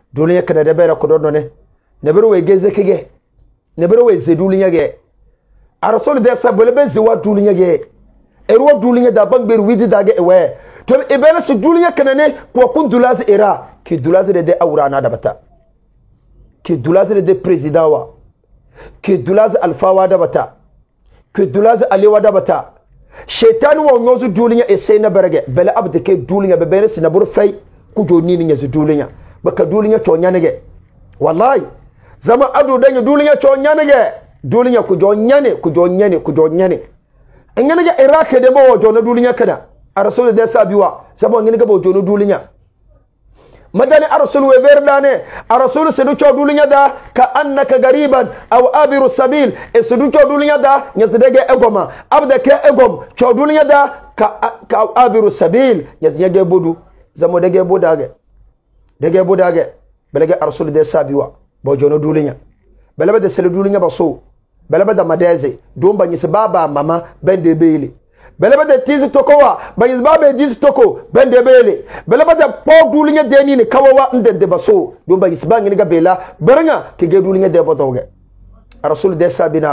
dulinya kana da bera kodono ne ne bero we geze kige ne bero we ze dulinya ge arasul de sabole be ze wa dulinya ge erwa dulinya da bangberu widi da ge ewe to ibena su dulinya kana ne ko kun dulazi era ki dulazi de awrana da bata ki dulazi de president wa ki dulazi alfa wa da bata ki dulazi ali wa da bata shaitan wa nyozu dulinya ese na barage bala abde ke dulinya be bene sinabur fay ku do ni nya zu dulinya baka dulinya to nyanege wallahi zama adu danya dulinya to nyanege dulinya ku jo nyane ku jo nyane ku jo nyane ngene ga irake de bo jo na dulinya kana arasul de sabiwa sabo ngene ga bo jo na dulinya madani arasul we berdane arasul sedu cho dulinya da ka annaka gariban aw abiru sabil sedu cho dulinya da nyasdege egoma abda ke egom cho dulinya da ka abiru sabil nyasdege bodu zamo dege bodage belage arasul de sabiwa bo jo na dulinya belaba de selu dulinya baso belaba da madeze domba nyise baba mama bende bele belaba da tizi tokowa bayis baba jizi toko bende bele belaba da po dulinya deni ni kawawa ndende baso domba yis bangi ga bela baranga ke ge dulinya de bodoge rasul de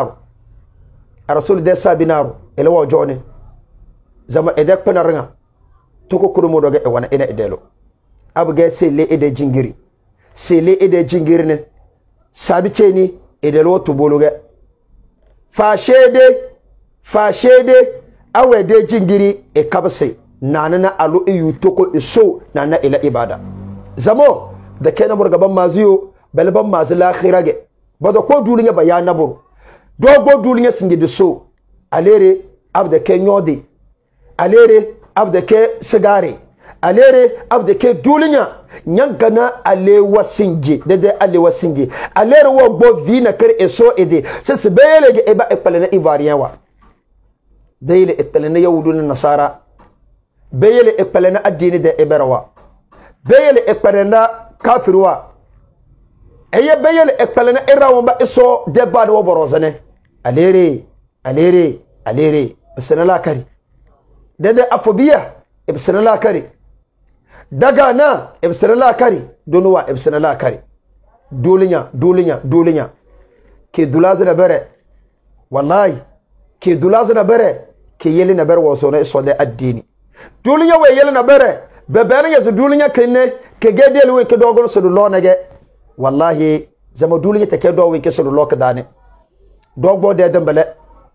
sabinaru ele wo jone zama edek panaranga toko kurumo doge e wana ina edelo abge sele ede jingiri ne sabi cheni edelo to bologe fashede awe de jingiri e kabse nanana alu iyu toko iso nana ila ibada zamo da kenan burgaban maziyo balban mazi lakhirage bada ko dulinya bayana bur dogo dulinya singi de so alere abda ke nyode alere abda ke sigare alere abda ke dulinya nyankana alewa singi dede alewa singi alere wo bo vina kar eso ede se beyele ge eba epalena ibariyawa beyele epalena yawudun nasara beyele epalena addini de eberawa beyele epalena kafirwa eye beyele epalena irawamba eso de bad wo borozane alere bisanala kari dede afobia bisanala kari daga na ibsanala kari donuwa ibsanala kari dulinya ke dulaza na bare wallahi ke dulaza na bare ke yeli na bare waso na iso da addini dulinya we yeli na bare bebere ya dulinya kenne ke gedel we ke dogon so do nage wallahi zama dulinya take do we ke so do ka dane dogbo de dembele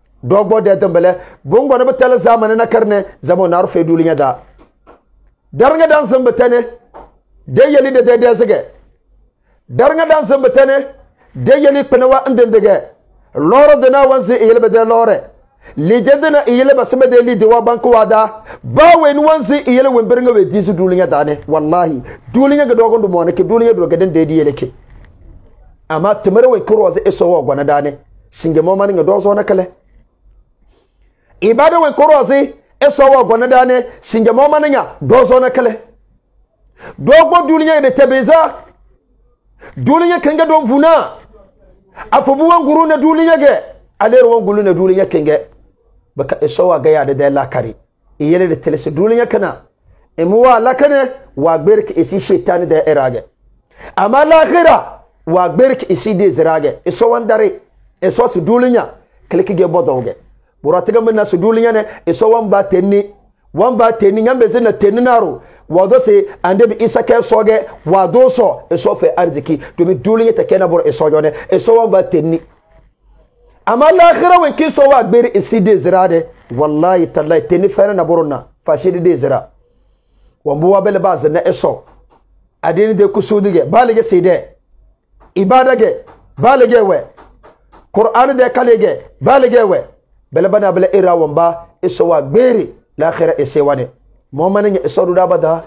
bongo na batala zamana na karne zama na rufe dulinya da darnga dan sambatane de yeli de zage darnga dan sambatane de yeli panawa andendege loro de na wansi yeli bede lore lijadana yeli basme de li dewa banku wada ba wen wansi yeli wemberinga we disu dulinya dane wallahi dulinya ga dogon dumo ne ke dulinya do gaden de yeli ke ama tumare we kuro za eso wo gwana dane singe mo mani ga dozo na kale ibada we kuro za eso wa gona dane singe mo mananya dozo na kale dogbo dulinya de tebeza dulinya kenge don vuna afubu wanguru na dulinya ge alero wangulu na dulinya kenge baka eso wa ga ya de la kari iyele de telese dulinya kana emuwa la kana wa gberk isi shaitan da irage amma l'akhira wa gberk isi de zirage eso wandare eso su dulinya kliki ge bodoge buratiga minna su dulinya ne iso wamba tenni nyambe zina tenni naro wado se ande bi isa ke soge wado so iso fe arziki domin dulinya take na bur iso jone iso wamba tenni amma l'akhira wen ki so wa gbere isi de zirade wallahi tallahi tenni fere na buruna fashi de zira wambu wa bele baz na iso adini de kusudige balige side ibada ge balige we qur'an de kalege balige we bele bana bele ira wamba iso wa gbere l'akhira ise wane mo mananya iso du dabada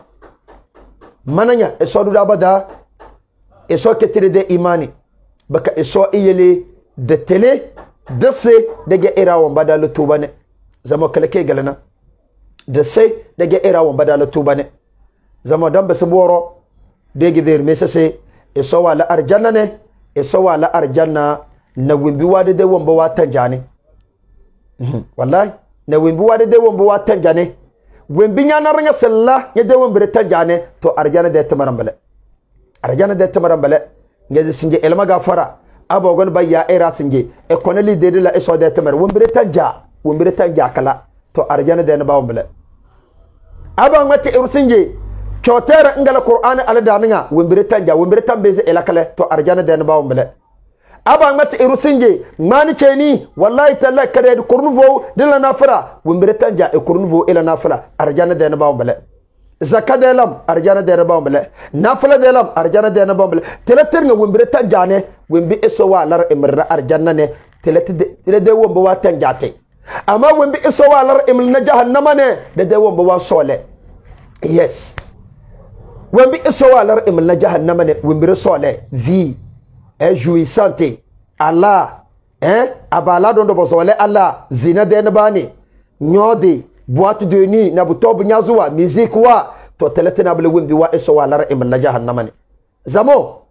iso ketire de imani baka iso iyele de tele de se de ira wamba da lutubane zama kalake galana de se de ira wamba da lutubane zama dambe se boro de gider mesese iso wala arjanna ne iso wala arjanna na wimbi wade de wamba wata jani wallahi na wimbi wade de wamba wata jani wimbi nyana ranya sella ya de wamba ta jani to arjanna de tamarambale arjana de tamaram bale ngeze singe elma gafara abogon bayya era singe e konali de la eso de tamar wombire tanja kala to arjana de na bawum bale abang mate ursinge chotera ngala qur'an ala daninga wombire tambeze elakale to arjana de na bawum bale abang mate ursinge mani cheni wallahi talla kade kurnuvo dilla nafara wombire tanja e kurnuvo ila nafara arjana de na bawum bale zakka de lam arjana de na bawum bale nafala de lam arjana de na bawum bale teleter nga wombire tanjane wombi eso wa lar imra arjana ne tele de wombo wa tanjate amma wombi eso wa lar imna jahannama ne de wombo wa sole yes wombi eso wa lar imna jahannama ne wombi sole vie jouissante Allah abala dondo bosole Allah zina de bani nyode boîte de nuit na butob nyazuwa musique wa to teletina bele wombi wa eso wa lar imna jahannama ne zamo